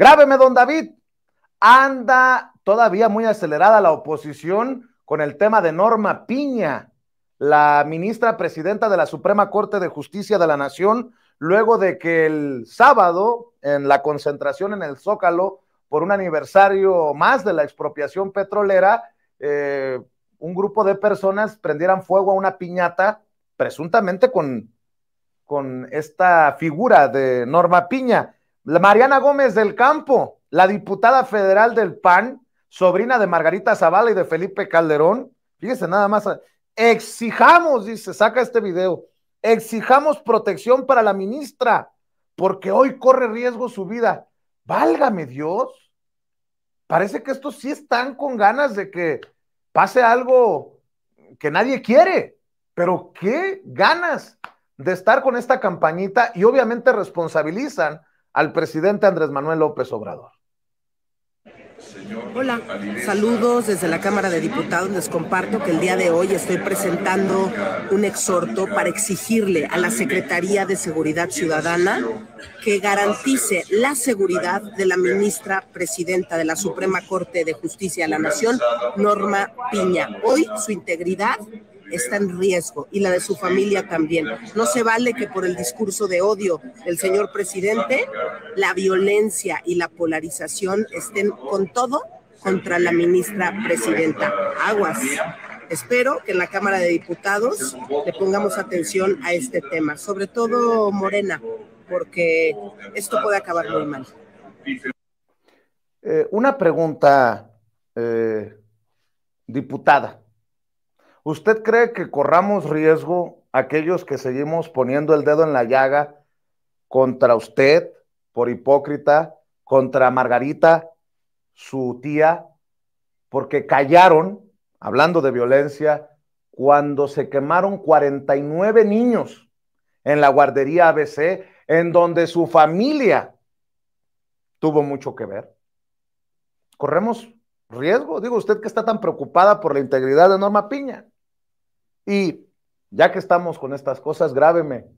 Grábeme, don David. Anda todavía muy acelerada la oposición con el tema de Norma Piña, la ministra presidenta de la Suprema Corte de Justicia de la Nación, luego de que el sábado, en la concentración en el Zócalo, por un aniversario más de la expropiación petrolera, un grupo de personas prendieran fuego a una piñata, presuntamente con esta figura de Norma Piña. La Mariana Gómez del Campo, la diputada federal del PAN, sobrina de Margarita Zavala y de Felipe Calderón, fíjese nada más, exijamos, dice, saca este video, exijamos protección para la ministra, porque hoy corre riesgo su vida. Válgame Dios, parece que estos sí están con ganas de que pase algo que nadie quiere, pero qué ganas de estar con esta campañita, y obviamente responsabilizan al presidente Andrés Manuel López Obrador. Hola, saludos desde la Cámara de Diputados. Les comparto que el día de hoy estoy presentando un exhorto para exigirle a la Secretaría de Seguridad Ciudadana que garantice la seguridad de la ministra presidenta de la Suprema Corte de Justicia de la Nación, Norma Piña. Hoy su integridad está en riesgo y la de su familia también. No se vale que por el discurso de odio del señor presidente, la violencia y la polarización estén con todo contra la ministra presidenta. Aguas. Espero que en la Cámara de Diputados le pongamos atención a este tema, sobre todo Morena, porque esto puede acabar muy mal. Una pregunta, diputada. ¿Usted cree que corramos riesgo aquellos que seguimos poniendo el dedo en la llaga contra usted por hipócrita, contra Margarita, su tía, porque callaron, hablando de violencia, cuando se quemaron 49 niños en la guardería ABC, en donde su familia tuvo mucho que ver? ¿Corremos riesgo? Digo, usted que está tan preocupada por la integridad de Norma Piña. Y ya que estamos con estas cosas, grábeme.